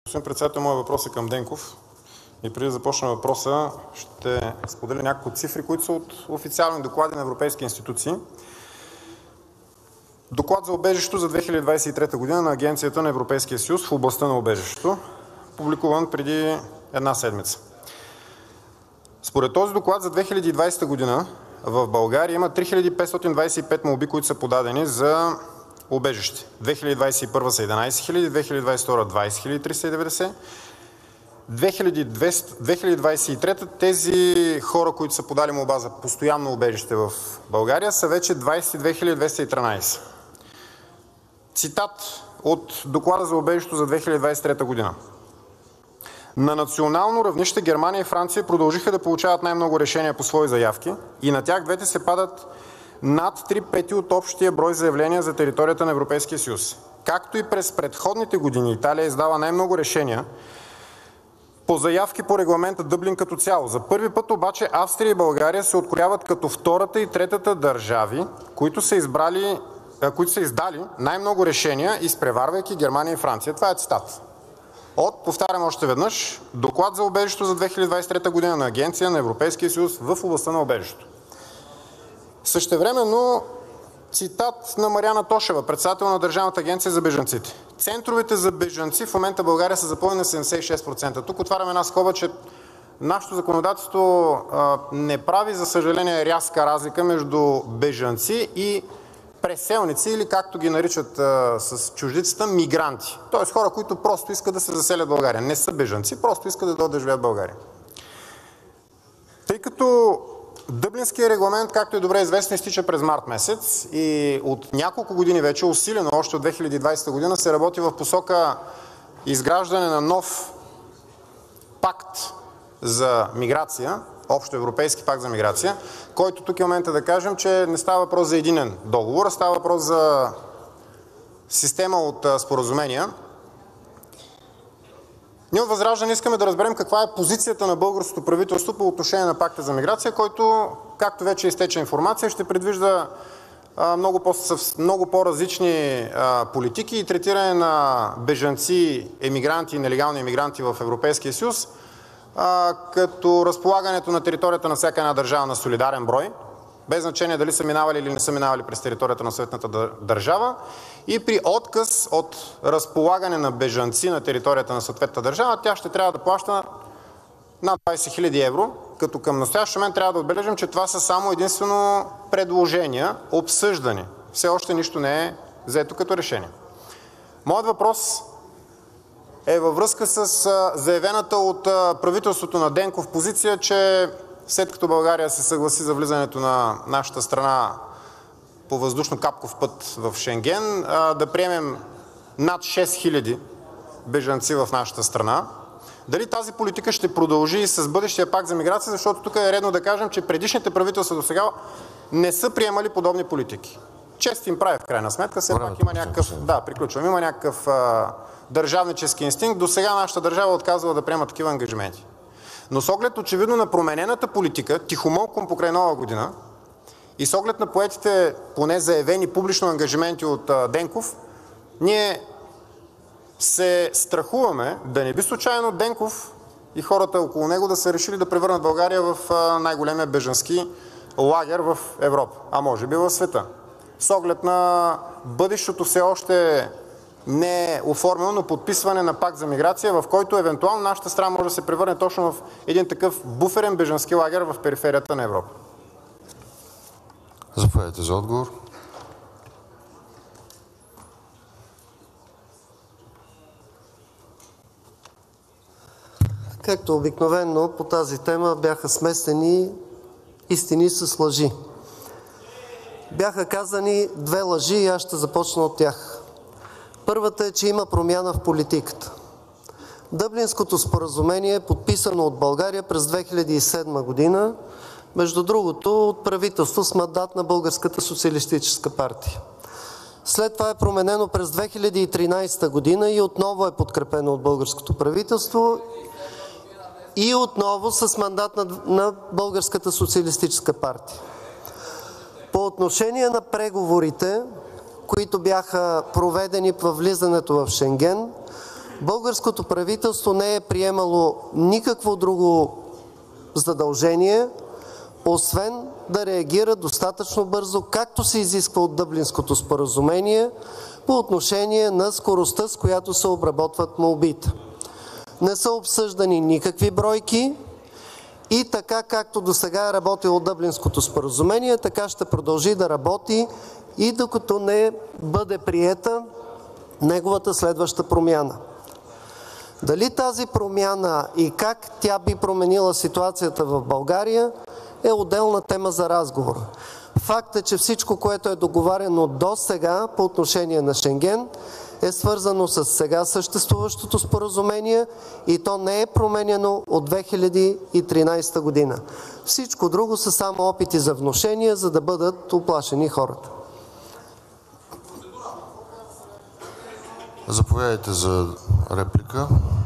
Господин председател, моят въпрос е към Денков. И преди да започна въпроса, ще споделя няколко цифри, които са от официални доклади на европейски институции. Доклад за убежището за 2023 година на Агенцията на Европейския съюз в областта на убежището, публикуван преди една седмица. Според този доклад за 2020 година в България има 3525 молби, които са подадени за убежище. 2021 са 11 000, 2022 20 390. 2023 тези хора, които са подали молба за постоянно убежище в България, са вече 22 213. Цитат от доклада за убежището за 2023 година. На национално равнище Германия и Франция продължиха да получават най-много решения по свои заявки и на тях двете се падат над 3/5 от общия брой заявления за територията на Европейския съюз. Както и през предходните години Италия издава най-много решения по заявки по регламента Дъблин като цяло. За първи път обаче Австрия и България се открояват като втората и третата държави, които са издали най-много решения, изпреварвайки Германия и Франция. Това е цитат. Повтарям още веднъж, доклад за убежището за 2023 година на Агенция на Европейския съюз в областта на убежището. Същевременно цитат на Мариана Тошева, председател на Държавната агенция за бежанците. Центровете за бежанци в момента в България са запълнени на 76%. Тук отварям една скоба, че нашето законодателство не прави, за съжаление, рязка разлика между бежанци и преселници или както ги наричат с чуждицата мигранти. Тоест хора, които просто искат да се заселят в България. Не са бежанци, просто искат да дойдат да живеят в България. Тъй като Дъблинският регламент, както е добре известно, изтича през март месец и от няколко години вече, усилено още от 2020 година, се работи в посока изграждане на нов пакт за миграция, общоевропейски пакт за миграция, който тук е момента да кажем, че не става въпрос за единен договор, а става въпрос за система от споразумения. Ние от ВЪЗРАЖДАНЕ искаме да разберем каква е позицията на българското правителство по отношение на пакта за миграция, който, както вече изтече информация, ще предвижда много по-различни политики и третиране на бежанци, емигранти и нелегални емигранти в Европейския съюз, като разполагането на територията на всяка една държава на солидарен брой, без значение дали са минавали или не са минавали през територията на съответната държава, и при отказ от разполагане на бежанци на територията на съответната държава, тя ще трябва да плаща над 20 000 евро, като към настоящия момент трябва да отбележим, че това са само единствено предложения, обсъждани. Все още нищо не е взето като решение. Моят въпрос е във връзка с заявената от правителството на Денков позиция, че след като България се съгласи за влизането на нашата страна по въздушно-капков път в Шенген, да приемем над 6000 бежанци в нашата страна. Дали тази политика ще продължи и с бъдещия пакт за миграция, защото тук е редно да кажем, че предишните правителства досега не са приемали подобни политики. Чест им прави в крайна сметка, все пак има някакъв, има някакъв държавнически инстинкт. Досега нашата държава отказва да приема такива ангажименти. Но с оглед очевидно на променената политика, тихомълком покрай Нова година, и с оглед на поетите, поне заявени публично ангажименти от Денков, ние се страхуваме да не би случайно Денков и хората около него да са решили да превърнат България в най-големия бежански лагер в Европа, а може би в света. С оглед на бъдещото все още не е оформено, но подписване на пакт за миграция, в който евентуално нашата страна може да се превърне точно в един такъв буферен бежански лагер в периферията на Европа. Заповядайте за отговор. Както обикновено по тази тема бяха смесени истини с лъжи. Бяха казани две лъжи и аз ще започна от тях. Първата е, че има промяна в политиката. Дъблинското споразумение е подписано от България през 2007 година, между другото от правителство с мандат на Българската социалистическа партия. След това е променено през 2013 година и отново е подкрепено от българското правителство и отново с мандат на Българската социалистическа партия. По отношение на преговорите, които бяха проведени във влизането в Шенген, българското правителство не е приемало никакво друго задължение, освен да реагира достатъчно бързо, както се изисква от Дъблинското споразумение, по отношение на скоростта, с която се обработват молбите. Не са обсъждани никакви бройки и така както досега е работило Дъблинското споразумение, така ще продължи да работи и докато не бъде приета неговата следваща промяна. Дали тази промяна и как тя би променила ситуацията в България е отделна тема за разговор. Факт е, че всичко, което е договарено до сега по отношение на Шенген, е свързано с сега съществуващото споразумение и то не е променено от 2013 година. Всичко друго са само опити за внушения, за да бъдат уплашени хората. Заповядайте за реплика.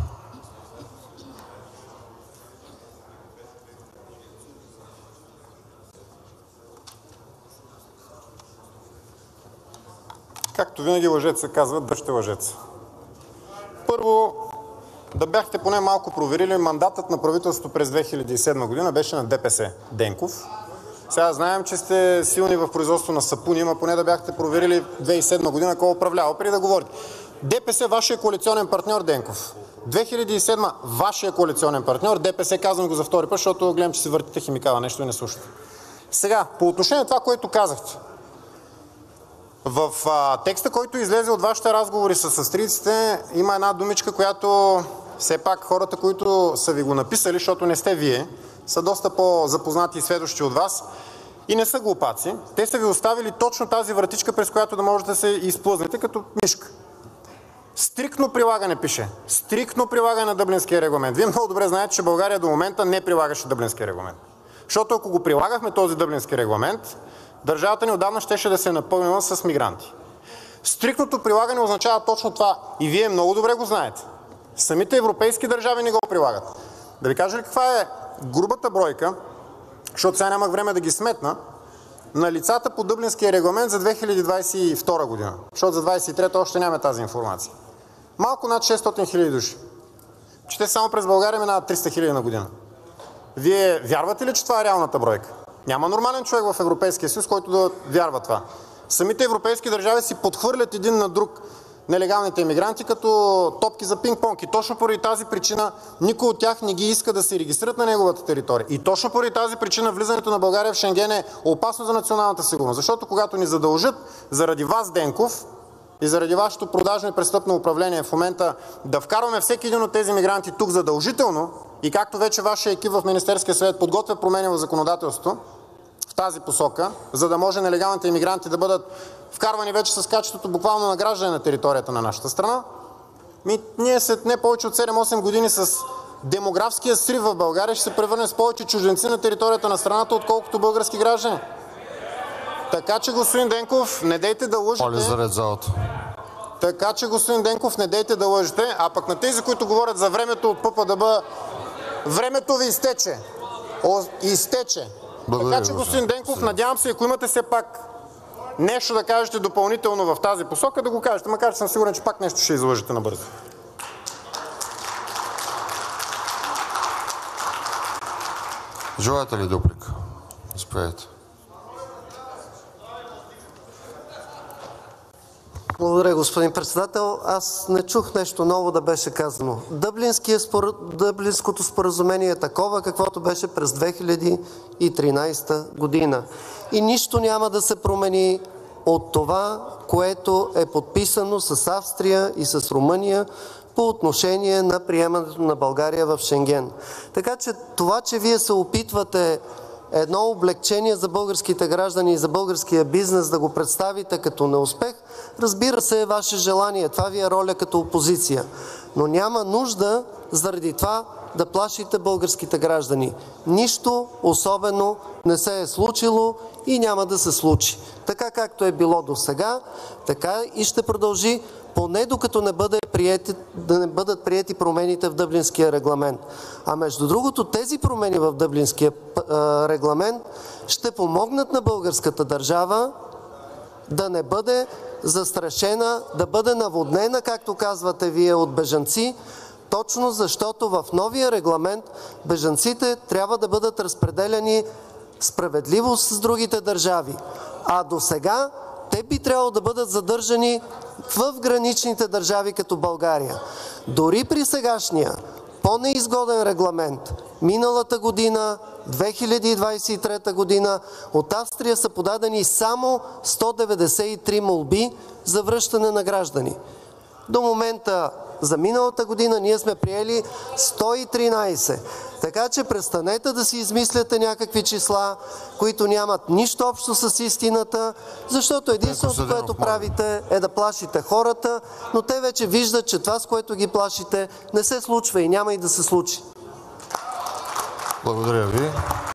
Както винаги лъжеца казват, дръжте лъжеца. Първо, да бяхте поне малко проверили, мандатът на правителството през 2007 година беше на ДПС Денков. Сега знаем, че сте силни в производство на сапуни, ама поне да бяхте проверили 2007 година кой управлява, преди да говорите. ДПС вашия коалиционен партньор Денков. 2007 вашия коалиционен партньор ДПС, казвам го за втори път, защото гледам, че си въртите химикала, нещо и не слушате. Сега, по отношение на това, което казахте. В текста, който излезе от вашите разговори с австрийците, има една думичка, която все пак хората, които са ви го написали, защото не сте вие, са доста по-запознати и сведущи от вас и не са глупаци. Те са ви оставили точно тази вратичка, през която да можете да се изплъзнете като мишка. Стриктно прилагане пише. Стриктно прилагане на Дъблинския регламент. Вие много добре знаете, че България до момента не прилагаше Дъблинския регламент. Защото ако го прилагахме този Дъблински регламент, държавата ни отдавна щеше да се е напълнила с мигранти. Стриктното прилагане означава точно това и вие много добре го знаете. Самите европейски държави не го прилагат. Да ви кажа ли каква е грубата бройка, защото сега нямах време да ги сметна, на лицата по Дъблинския регламент за 2022 година, защото за 2023 още нямаме тази информация. Малко над 600 хиляди души. Че те само през България минават 300 хиляди на година. Вие вярвате ли, че това е реалната бройка? Няма нормален човек в Европейския съюз, който да вярва това. Самите европейски държави си подхвърлят един на друг нелегалните имигранти като топки за пинг-понг. И точно поради тази причина никой от тях не ги иска да се регистрират на неговата територия. И точно поради тази причина влизането на България в Шенген е опасно за националната сигурност. Защото когато ни задължат заради вас, Денков, и заради вашето продажно и престъпно управление в момента да вкарваме всеки един от тези мигранти тук задължително и както вече вашия екип в Министерския съвет подготвя промени в законодателството в тази посока, за да може нелегалните имигранти да бъдат вкарвани вече с качеството буквално на граждани на територията на нашата страна, ние след не повече от 7-8 години с демографския срив в България ще се превърнем с повече чужденци на територията на страната, отколкото български граждани. Така че, господин Денков, не дейте да лъжете. Моля за ред в залата. Така че, господин Денков, не дейте да лъжете, а пък на тези, които говорят за времето от ППДБ, времето ви изтече. Изтече. Благодаря, така че, господин Денков, надявам се, ако имате все пак нещо да кажете допълнително в тази посока, да го кажете, макар че съм сигурен, че пак нещо ще излъжете набързо. Желаете ли дуплика? Заповядайте. Благодаря, господин председател. Аз не чух нещо ново да беше казано. Дъблинското споразумение е такова, каквото беше през 2013 година. И нищо няма да се промени от това, което е подписано с Австрия и с Румъния по отношение на приемането на България в Шенген. Така че това, че вие се опитвате едно облекчение за българските граждани и за българския бизнес да го представите като неуспех, разбира се, е ваше желание. Това ви е роля като опозиция. Но няма нужда заради това да плашите българските граждани. Нищо особено не се е случило и няма да се случи. Така както е било досега, така и ще продължи, поне докато не бъдат приети промените в Дъблинския регламент. А между другото, тези промени в Дъблинския регламент ще помогнат на българската държава да не бъде застрашена, да бъде наводнена, както казвате вие, от бежанци, точно защото в новия регламент бежанците трябва да бъдат разпределяни справедливо с другите държави. А досега те би трябвало да бъдат задържани в граничните държави като България. Дори при сегашния по-неизгоден регламент миналата година, 2023 година, от Австрия са подадени само 193 молби за връщане на граждани. До момента за миналата година ние сме приели 113. Така че престанете да си измисляте някакви числа, които нямат нищо общо с истината, защото единственото, което правите, е да плашите хората, но те вече виждат, че това, с което ги плашите, не се случва и няма и да се случи. Благодаря ви.